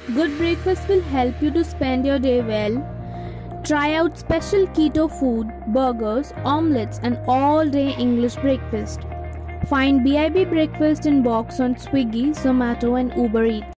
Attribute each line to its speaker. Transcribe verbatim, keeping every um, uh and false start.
Speaker 1: Good breakfast will help you to spend your day well. Try out special keto food, burgers, omelets, and all-day English breakfast. Find B I B breakfast in box on Swiggy, Zomato, and Uber Eats.